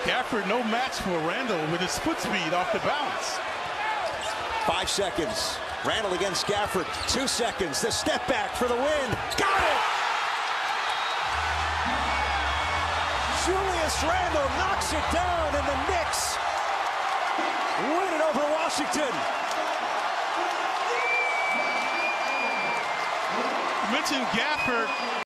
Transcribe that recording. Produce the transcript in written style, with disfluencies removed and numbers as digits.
Gafford, no match for Randle with his foot speed off the bounce. 5 seconds. Randle against Gafford. 2 seconds. The step back for the win. Got it! Julius Randle knocks it down, and the Knicks win it over Washington. You mentioned Gafford.